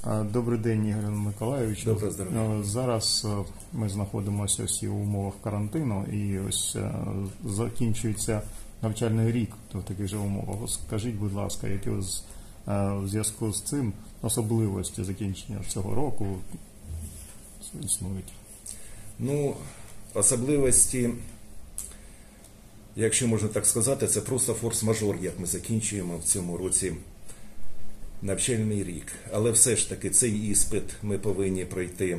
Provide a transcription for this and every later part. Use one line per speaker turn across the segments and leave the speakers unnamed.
Добрий день, Ігор Миколайович.
Доброго здоров'я.
Зараз ми знаходимося всі у умовах карантину і ось закінчується навчальний рік в таких же умовах. Скажіть, будь ласка, які в зв'язку з цим особливості закінчення цього року існують?
Ну, особливості, якщо можна так сказати, це просто форс-мажор, як ми закінчуємо в цьому році навчальний рік. Але все ж таки цей іспит ми повинні пройти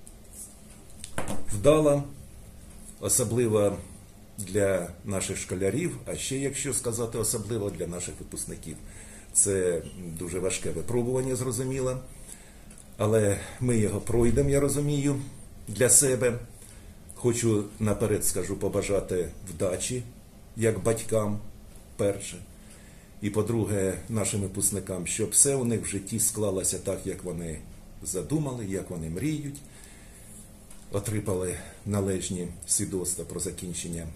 вдало, особливо для наших школярів, а ще, якщо сказати, особливо для наших випускників. Це дуже важке випробування, зрозуміло, але ми його пройдемо, я розумію, для себе. Хочу наперед, скажу, побажати вдачі, як батькам, перше. І, по-друге, нашим випускникам, щоб все у них в житті склалося так, як вони задумали, як вони мріють, отримали належні свідоцтва про закінчення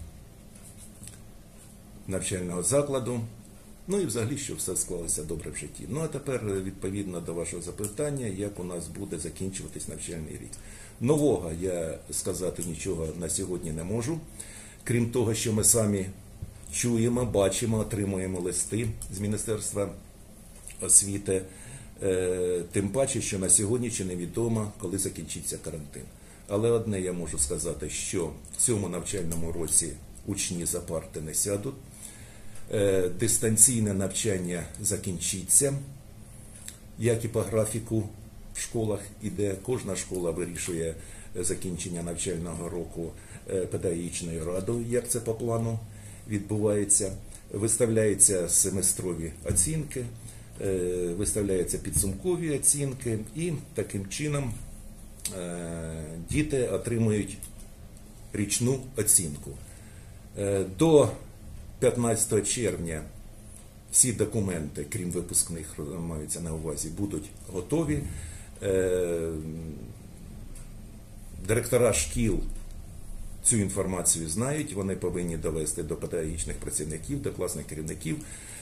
навчального закладу, ну і взагалі, щоб все склалося добре в житті. Ну, а тепер, відповідно до вашого запитання, як у нас буде закінчуватись навчальний рік. Нового я сказати нічого на сьогодні не можу, крім того, що ми самі чуємо, бачимо, отримуємо листи з Міністерства освіти, тим паче, що на сьогодні ще невідомо, коли закінчиться карантин. Але одне я можу сказати, що в цьому навчальному році учні за парти не сядуть, дистанційне навчання закінчиться, як і по графіку в школах іде. Кожна школа вирішує закінчення навчального року педагогічною радою, як це по плану відбувається. Виставляються семестрові оцінки, виставляються підсумкові оцінки, і таким чином діти отримують річну оцінку. До 15 червня всі документи, крім випускних, маються на увазі, будуть готові. Директора шкіл цю інформацію знають, вони повинні довести до педагогічних працівників, до класних керівників.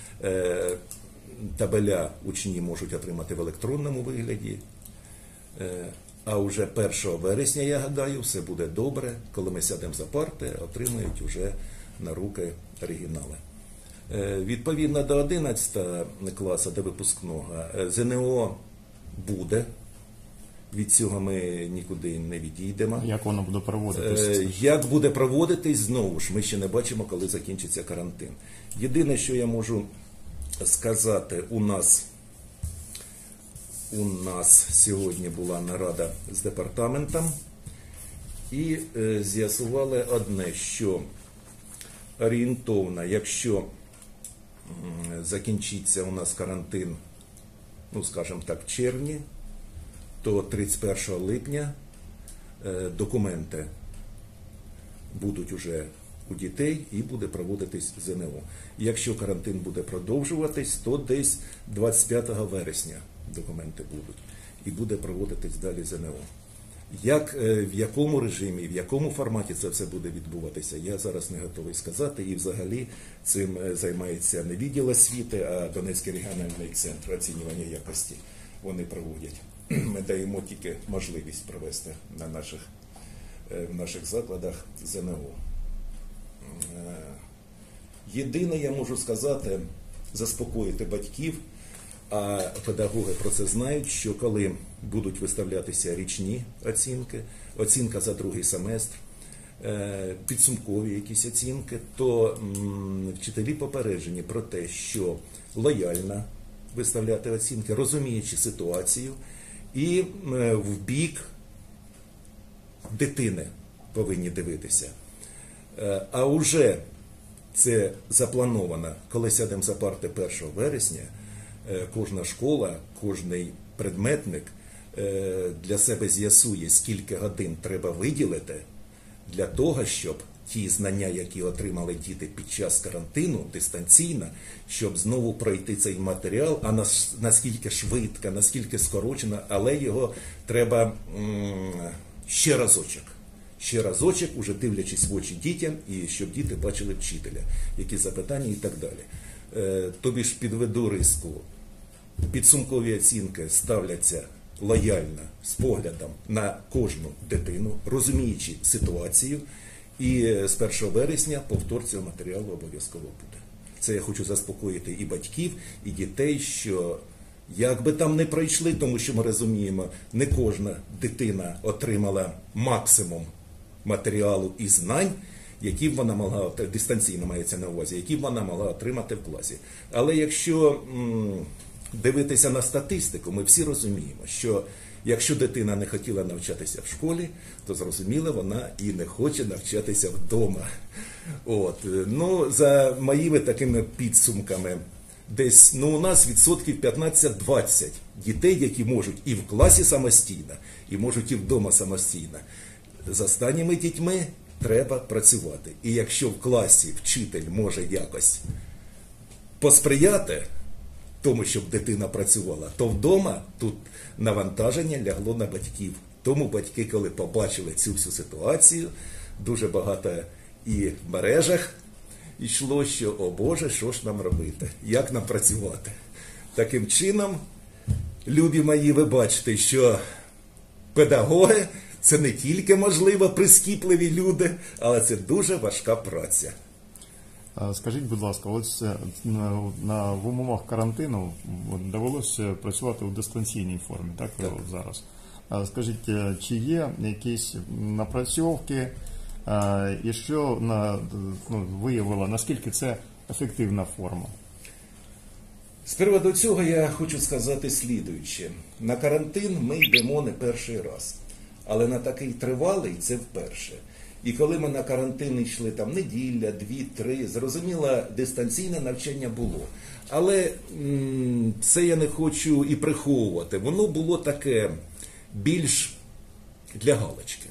Табеля учні можуть отримати в електронному вигляді. А вже 1 вересня, я гадаю, все буде добре. Коли ми сядемо за парти, отримають вже на руки оригінали. Відповідно до 11 класу, до випускного, ЗНО буде. Від цього ми нікуди не відійдемо.
Як воно буде проводитись?
Як буде проводитись, знову ж, ми ще не бачимо, коли закінчиться карантин. Єдине, що я можу сказати, у нас сьогодні була нарада з департаментом, і з'ясували одне, що орієнтовно, якщо закінчиться у нас карантин, ну, скажімо так, в червні, то 31 липня документи будуть уже у дітей і буде проводитись ЗНО. Якщо карантин буде продовжуватись, то десь 25 вересня документи будуть і буде проводитись далі ЗНО. В якому режимі, в якому форматі це все буде відбуватися, я зараз не готовий сказати. І взагалі цим займається не відділ освіти, а Донецький регіональний центр оцінювання якості. Вони проводять. Ми даємо тільки можливість провести в наших закладах ЗНО. Єдине, я можу сказати, заспокоїти батьків, а педагоги про це знають, що коли будуть виставлятися річні оцінки, оцінка за другий семестр, підсумкові якісь оцінки, то вчителі попереджені про те, що лояльно виставляти оцінки, розуміючи ситуацію, і в бік дитини повинні дивитися. А вже це заплановано, коли сядемо за парти 1 вересня, кожна школа, кожний предметник для себе з'ясує, скільки годин треба виділити для того, щоб ті знання, які отримали діти під час карантину, дистанційно, щоб знову пройти цей матеріал, а наскільки швидко, наскільки скорочено, але його треба ще разочок, уже дивлячись в очі дітям, і щоб діти бачили вчителя, які запитання і так далі. Тобі ж підведу риску. Підсумкові оцінки ставляться лояльна, з поглядом на кожну дитину, розуміючи ситуацію, і з 1 вересня повтор цього матеріалу обов'язково буде. Це я хочу заспокоїти і батьків, і дітей, що як би там не пройшли, тому що ми розуміємо, не кожна дитина отримала максимум матеріалу і знань, які б вона могла, дистанційно мається на увазі, які б вона могла отримати в класі. Але якщо дивитися на статистику, ми всі розуміємо, що якщо дитина не хотіла навчатися в школі, то зрозуміло, вона і не хоче навчатися вдома. Ну, за моїми такими підсумками, десь у нас відсотків 15-20 дітей, які можуть і в класі самостійно, і можуть і вдома самостійно. З останніми дітьми треба працювати. І якщо в класі вчитель може якось посприяти тому, щоб дитина працювала, то вдома тут навантаження лягло на батьків. Тому батьки, коли побачили цю всю ситуацію, дуже багато і в мережах йшло, що, о Боже, що ж нам робити, як нам працювати. Таким чином, любі мої, ви бачите, що педагоги – це не тільки, можливо, прискіпливі люди, але це дуже важка праця.
Скажіть, будь ласка, ось в умовах карантину довелося працювати у дистанційній формі, так? Зараз. Скажіть, чи є якісь напрацьовки, і що виявило, наскільки це ефективна форма?
З приводу цього я хочу сказати слідуюче. На карантин ми йдемо не перший раз, але на такий тривалий це вперше. І коли ми на карантин йшли там неділя, 2-3, зрозуміло, дистанційне навчання було. Але це я не хочу і приховувати. Воно було таке більш для галочки.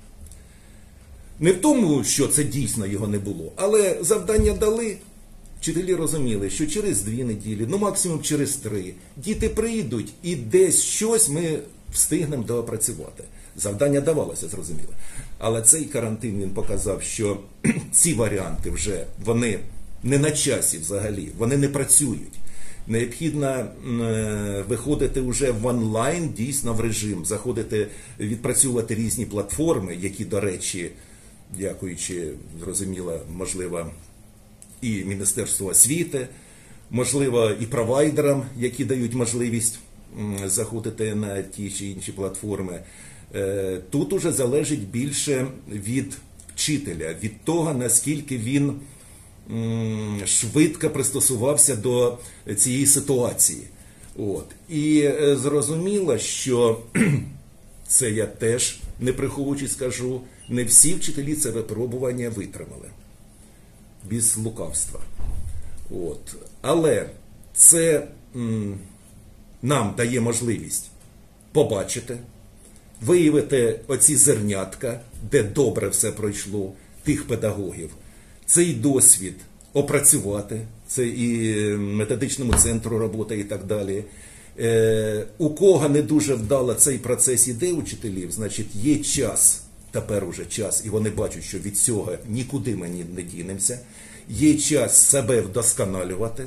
Не в тому, що це дійсно його не було, але завдання дали. Вчителі розуміли, що через 2 неділі, максимум через 3, діти прийдуть і десь щось ми встигнемо доопрацювати. Завдання давалося, зрозуміло. Але цей карантин, він показав, що ці варіанти вже, вони не на часі взагалі, вони не працюють. Необхідно виходити вже в онлайн, дійсно в режим, заходити, відпрацьовувати різні платформи, які, до речі, дякуючи, зрозуміло, можливо, і Міністерству освіти, можливо, і провайдерам, які дають можливість заходити на ті чи інші платформи. Тут уже залежить більше від вчителя, від того, наскільки він швидко пристосувався до цієї ситуації. І зрозуміло, що це я теж, не приховуючи скажу, не всі вчителі це випробування витримали. Без лукавства. Але це нам дає можливість побачити, виявити оці зернятка, де добре все пройшло, тих педагогів. Цей досвід опрацювати, це і методичному центру робота і так далі. У кого не дуже вдало цей процес іде учителів, значить є час, тепер уже час, і вони бачать, що від цього нікуди ми не дінемося. Є час себе вдосконалювати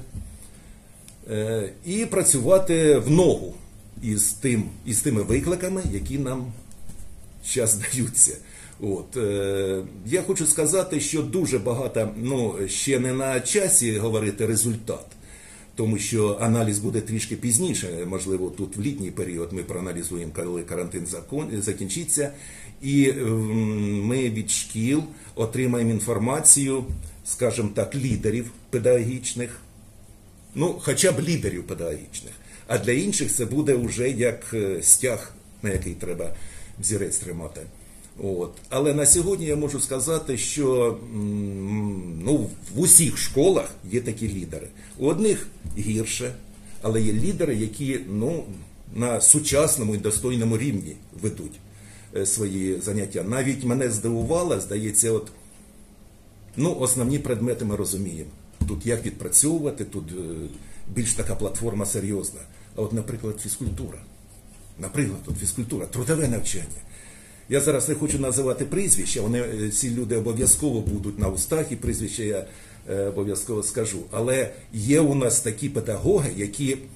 і працювати в ногу із тими викликами, які нам зараз даються. Я хочу сказати, що дуже багато, ще не на часі говорити результат, тому що аналіз буде трішки пізніше, можливо, тут в літній період ми проаналізуємо, коли карантин закінчиться, і ми від шкіл отримаємо інформацію, скажімо так, лідерів педагогічних, хоча б лідерів педагогічних, а для інших це буде вже як стяг, на який треба взірець тримати. Але на сьогодні я можу сказати, що в усіх школах є такі лідери. У одних гірше, але є лідери, які на сучасному і достойному рівні ведуть свої заняття. Навіть мене здивувало, здається, основні предмети ми розуміємо. Тут як відпрацьовувати, тут більш така платформа серйозна. А наприклад, фізкультура, трудове навчання. Я зараз не хочу називати прізвища, ці люди обов'язково будуть на устах, і прізвища я обов'язково скажу. Але є у нас такі педагоги, які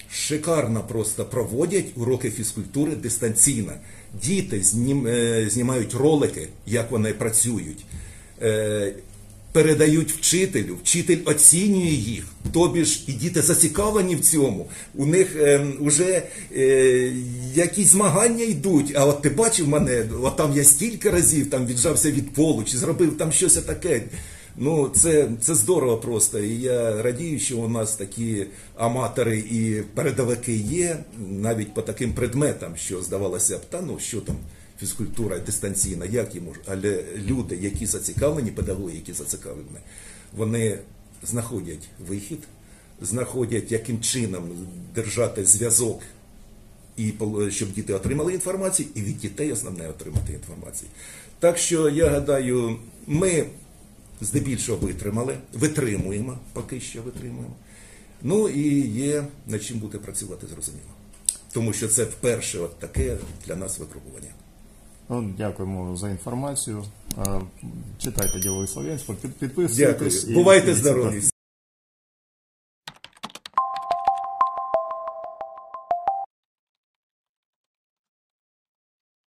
шикарно просто проводять уроки фізкультури дистанційно. Діти знімають ролики, як вони працюють, передають вчителю, вчитель оцінює їх, тобі ж і діти зацікавлені в цьому, у них вже якісь змагання йдуть, а от ти бачив мене, от там я стільки разів там віджався від полу, чи зробив там щось таке. Ну, це здорово просто, і я радію, що у нас такі аматори і передовики є, навіть по таким предметам, що здавалося б, та ну що там, фізкультура дистанційна, як їм, але люди, які зацікавлені, педагоги, які зацікавлені, вони знаходять вихід, знаходять, яким чином держати зв'язок, і щоб діти отримали інформацію, і від дітей основне отримати інформацію. Так що, я гадаю, ми здебільшого витримуємо, поки що витримуємо. Ну і є над чим буде працювати, зрозуміло. Тому що це вперше от таке для нас випробування.
Ну, дякуємо за інформацію. Читайте «Діловий Слов'янськ», підписуйтесь.
Дякую. Бувайте здорові.